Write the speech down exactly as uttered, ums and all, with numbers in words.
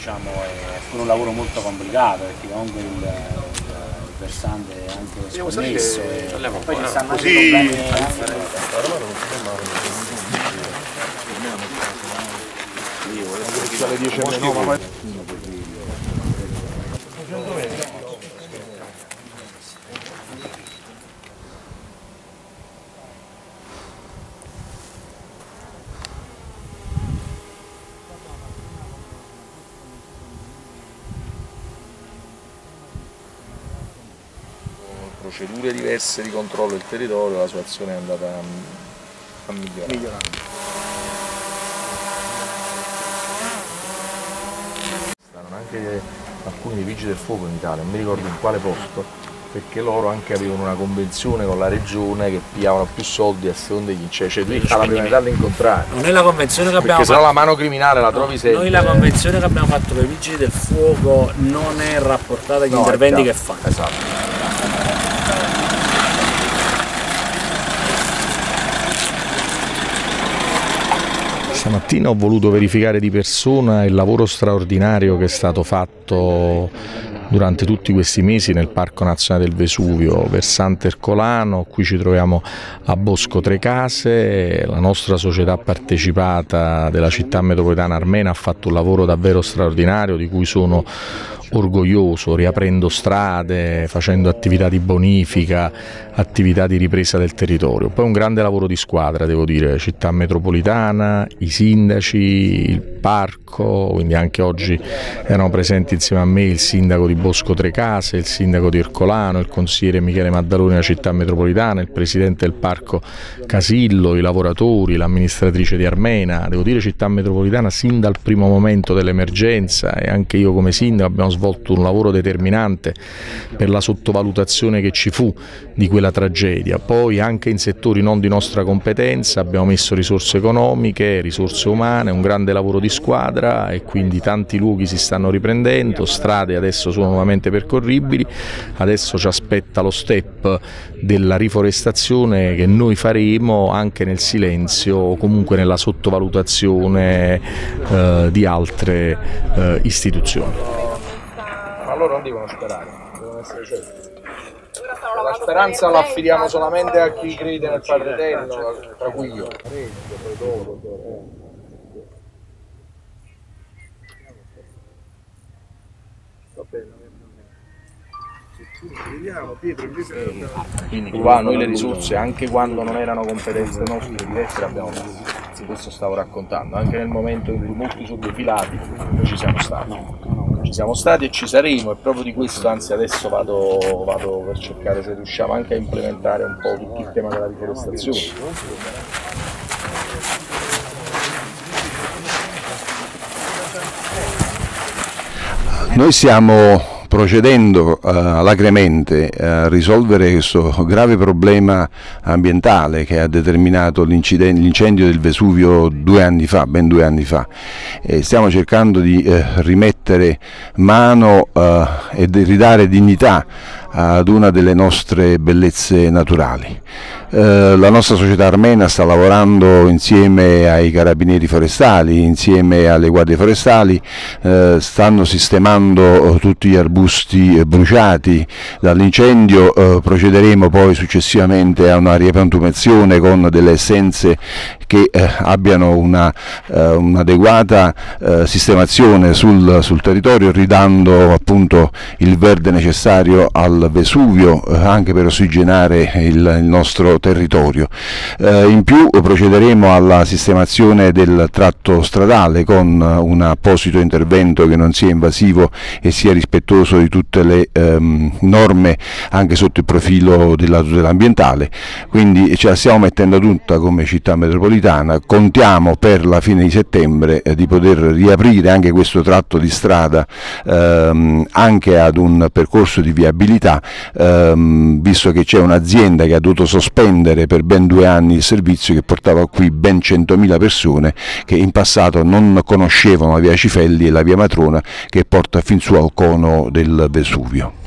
diciamo, è pure un lavoro molto complicato, perché comunque il, il versante è anche sconnesso e poi ci stanno anche problemi procedure diverse di controllo del territorio, la situazione è andata a migliorare. migliorare. Stanno anche alcuni dei vigili del fuoco in Italia, non mi ricordo in quale posto, perché loro anche avevano una convenzione con la regione che pigliavano più soldi a seconda di chi c'è, cioè tu hai la priorità all'incontrario. Non è la convenzione che abbiamo perché fatto. Perché sennò la mano criminale la trovi sempre. Noi la convenzione che abbiamo fatto per i vigili del fuoco non è rapportata agli no, interventi che fanno. Esatto. Stamattina ho voluto verificare di persona il lavoro straordinario che è stato fatto durante tutti questi mesi nel Parco Nazionale del Vesuvio, versante Ercolano. Qui ci troviamo a Bosco Trecase, la nostra società partecipata della città metropolitana armena ha fatto un lavoro davvero straordinario di cui sono orgoglioso, riaprendo strade, facendo attività di bonifica, attività di ripresa del territorio. Poi un grande lavoro di squadra, devo dire, città metropolitana, i sindaci, il parco, quindi anche oggi erano presenti insieme a me il sindaco di Bosco Trecase, il sindaco di Ercolano, il consigliere Michele Maddaloni della città metropolitana, il presidente del parco Casillo, i lavoratori, l'amministratrice di Armena. Devo dire città metropolitana sin dal primo momento dell'emergenza, e anche io come sindaco abbiamo svolto un lavoro determinante per la sottovalutazione che ci fu di quella tragedia. Poi anche in settori non di nostra competenza abbiamo messo risorse economiche, risorse umane, un grande lavoro di squadra, e quindi tanti luoghi si stanno riprendendo, strade adesso sono nuovamente percorribili. Adesso ci aspetta lo step della riforestazione che noi faremo anche nel silenzio o comunque nella sottovalutazione eh, di altre eh, istituzioni. Ma loro non devono sperare, devono essere certi. La speranza la affidiamo solamente a chi crede nel Padre Eterno, tra cui io. Quindi qua noi le risorse, anche quando non erano competenze nostre dirette, le abbiamo messe. Questo stavo raccontando, anche nel momento in cui molti sono defilati, noi ci siamo stati. Ci siamo stati e ci saremo, e proprio di questo, anzi adesso vado, vado per cercare se riusciamo anche a implementare un po' tutto il tema della riforestazione. Noi stiamo procedendo uh, alacremente a risolvere questo grave problema ambientale che ha determinato l'incendio del Vesuvio due anni fa, ben due anni fa. E stiamo cercando di uh, rimettere mano uh, e di ridare dignità ad una delle nostre bellezze naturali. Eh, la nostra società armena sta lavorando insieme ai carabinieri forestali, insieme alle guardie forestali, eh, stanno sistemando tutti gli arbusti bruciati dall'incendio. Eh, procederemo poi successivamente a una ripantumazione con delle essenze che eh, abbiano un'adeguata un eh, sistemazione sul, sul territorio, ridando appunto il verde necessario al Vesuvio, eh, anche per ossigenare il, il nostro territorio. Eh, in più procederemo alla sistemazione del tratto stradale con un apposito intervento che non sia invasivo e sia rispettoso di tutte le ehm, norme anche sotto il profilo della tutela ambientale. Quindi ce la stiamo mettendo tutta come città metropolitana. Contiamo per la fine di settembre eh, di poter riaprire anche questo tratto di strada ehm, anche ad un percorso di viabilità, ehm, visto che c'è un'azienda che ha dovuto sospendere per ben due anni il servizio, che portava qui ben centomila persone che in passato non conoscevano la via Cifelli e la via Matrona, che porta fin su al cono del Vesuvio.